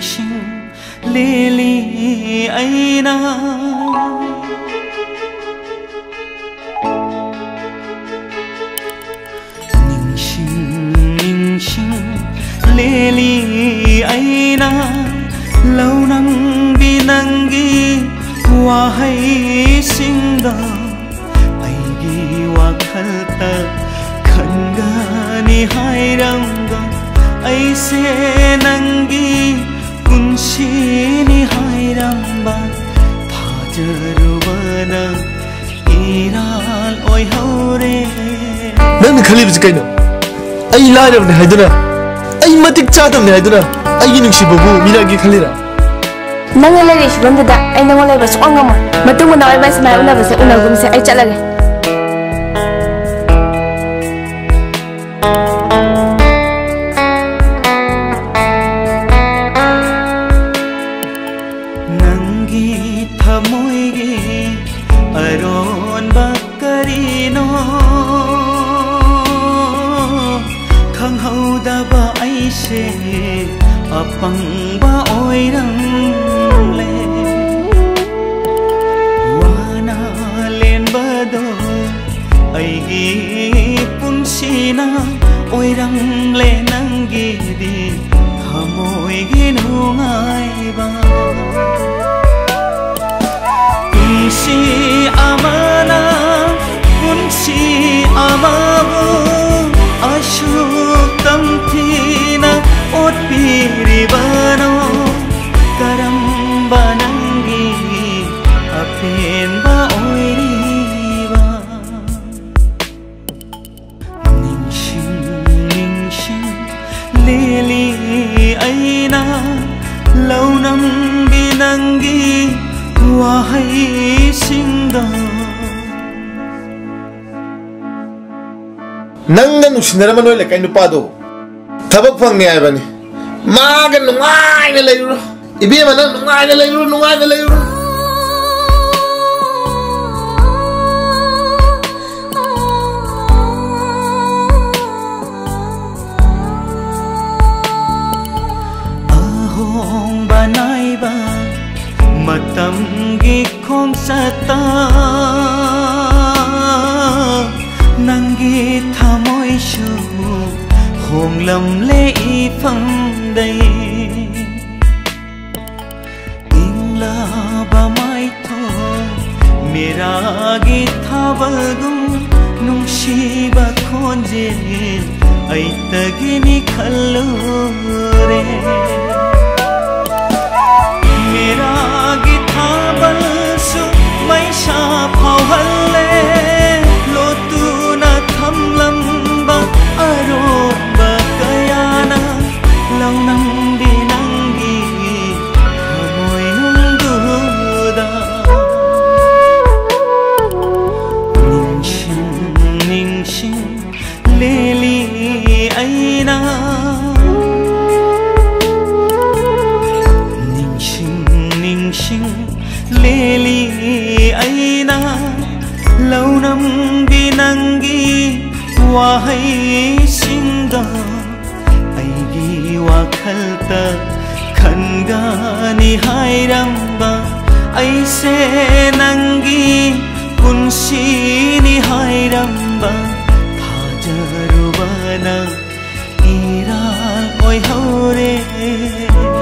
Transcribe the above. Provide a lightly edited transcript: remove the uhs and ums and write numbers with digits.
ningsing lili aina lili aina lâu nang binangi wahai singda aigi wakhalta khangani hairanga aise nangi kunshini hairamba thajarubana iral oi haure nang khalibs kaino ai laram ne haiduna ai matik chadam ne haiduna ai nungsi babu miragi khalira nang lele shubam da ai nang lele bas ongama matung na ai bas mai una bas una gum se ai chalage nangi thamoigi aron bakarino khanghaudaba aise apangba oirangle wana lenbado aigi punsina oirangle nangidi thamoigi nungaiba isi amana punsi amabu ashuk tamthina otpiribano karamba nangi apenba oiriba ningsing ningsing lili aina launam binangi wahai singda nangna nungsinarama noi lekai nupado thabak phangni aibani maga nungai na leiru ibema nang nungai na leiru ahong banaiba matamgi khongsata nangi thamoi shu honglam le ifang dai ingla ba mai tho mera gi thabagum nungsi ba khonje ai tagini khallore मेरा गीता बलसु मैशा फावले लोतु न थमलंबा अरोबा कयाना लौनंग बिनंगी हमोय नुंगुदा ningsing ningsing lili aina lili aina launam binangi wahai singda aigi wakhalta khangani hairamba aise nangi kunsini hairamba thajarubana iral oi haure